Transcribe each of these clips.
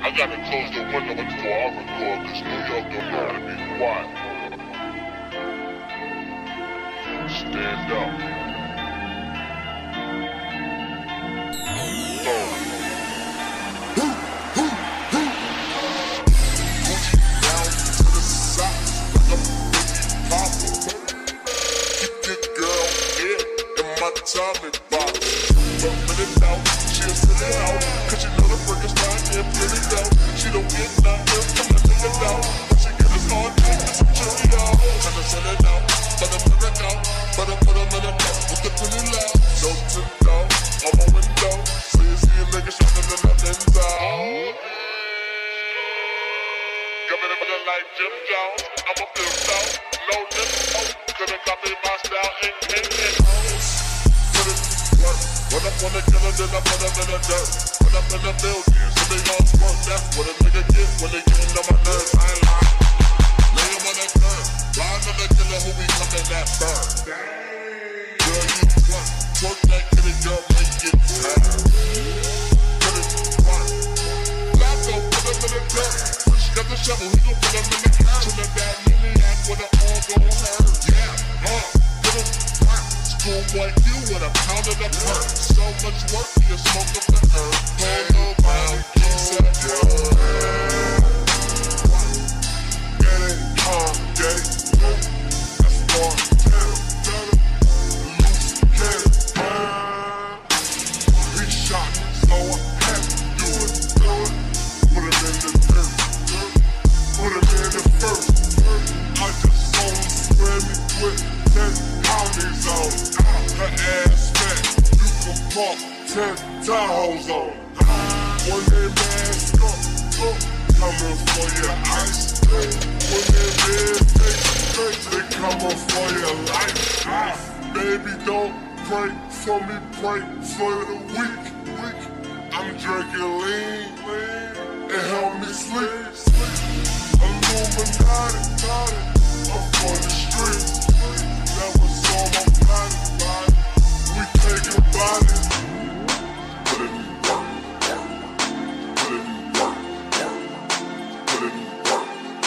I gotta close the window before I record, cause New York don't know how to be quiet. Stand up. Gucci down to the socks, like I'm Biggie Papa. Keep your girl here in my Tommy box. Bumpin' it out, she'll sit it out, cause you know the brick is not here, put it out. She don't get nothing from the nigga out, but she get us on dick and some chili out. Tryna send it out, but I'm in it out, but I put them in it out with the pretty loud. No tint out, on my window, so you see a nigga shining in the lens out. Coming in with a light Jim Jones, I'm a flip out, no limbo, couldn't copy my style in put it work. When I wanna kill her, then I put them in the dirt. When I'm in the building, so they all smoke. That's what a nigga get when they getting on my nerves. I ain't lying. Lay him on that curb. Ride on the killer who be coming that burn. Girl, you twerk that kitty, girl, make it tighter. Put it fun. Lasso, put him in the dirt. When she got the shovel, he gon' put him in the curb. To the bad maniac with an all gon' hurt. Yeah, put him fun. Schoolboy Q with a pound of the perk. So much work, you smoke up the herb. Hold around, he said girl. Get it, gay, that's more better, loose, get it, he shot, so I had to do it, put him in the dirt, put him in the first, I just saw him square me with 10 poundies on, her ass fat, you can park 10 Tahoes on, when they mask up, coming for your ice. When they red face, they coming for your life. Baby, don't pray for me, pray for the weak. I'm drinking lean, it help me sleep. Illuminati, I'm on the street. That was all my body. We take your body. Put it in work. Put it in work. Put it in work.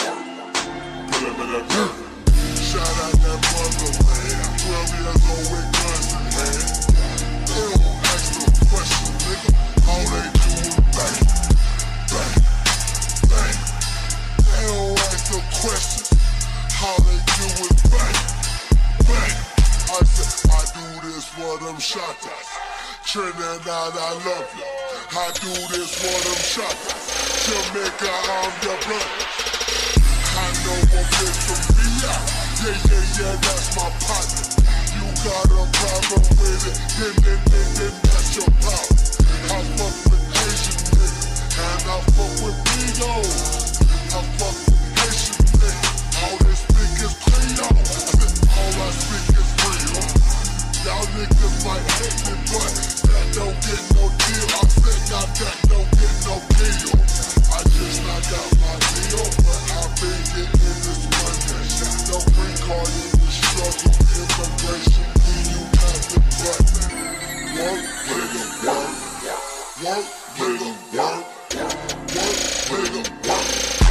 Shout out that motherland. 12 years old with guns in hand. They don't ask no questions, nigga. All they do is bang, bang, bang. They don't ask no questions. How they do is bang, bang. I said, I do this for them shotters. Trinidad, I love you. I do this for them shotters. Jamaica, I'm your brother. I know a bitch from VI. Yeah, that's my partner. You got a problem with it, then that's your problem. I fuck with Asian niggas, and I fuck with Beagles. I fuck with Asian niggas, all they speak is Creole. I said, all I speak is real. Y'all niggas might hate me, but that don't get no deal. I said, now that don't get no deal. I just not got my deal, but I've been getting this money. No green card in the struggle, immigration, when you got the button. Work, nigga, work. Work, nigga, work. Work, nigga, work.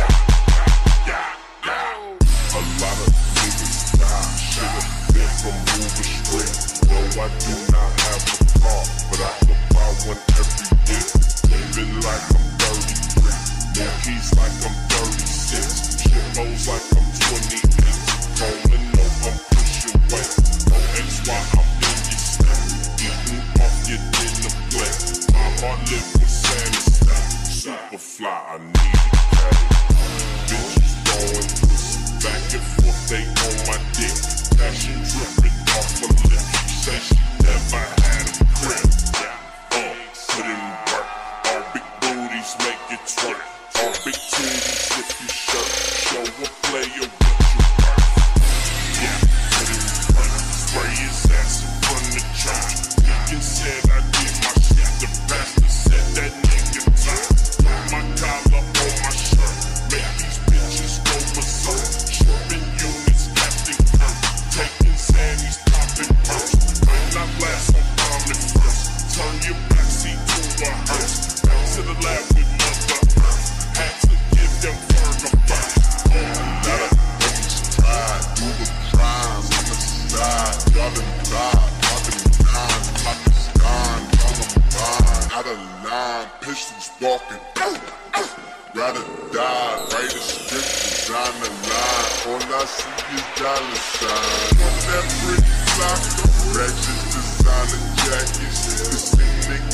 A lot of niggas die. Should've been from Hoover Street. No, I do not have a car, but I can buy one every day. Living like I'm 33. Monkeys like I'm 36. Shit goes like I'm 28. Rolling up, I'm pushing weight. No XY, I'm in your step. Eating off your dinner plate. My heart live with Santa style. Super fly, I need a caddy. Bitches throwing pussy back and forth, they on my dick. Passion dripping off her lip. She said she never had a crib. Put in work. All big booties make it twerk. All big titties if you shirt. Show a player what you worth. Yeah, put in work. Spray his ass in front of the church. Deacon said I did my shit. The pastor said that nigga turn. Put my collar on my shirt. Make these bitches go berserk. Shipping units, Captain Kirk. Taking Sandy's popping purse. I'm not last on Got a line, pistols walking. Rather die, write a script, design the line. All I see is dollar signs. On that pretty block, ratchet designer jackets. The same nigga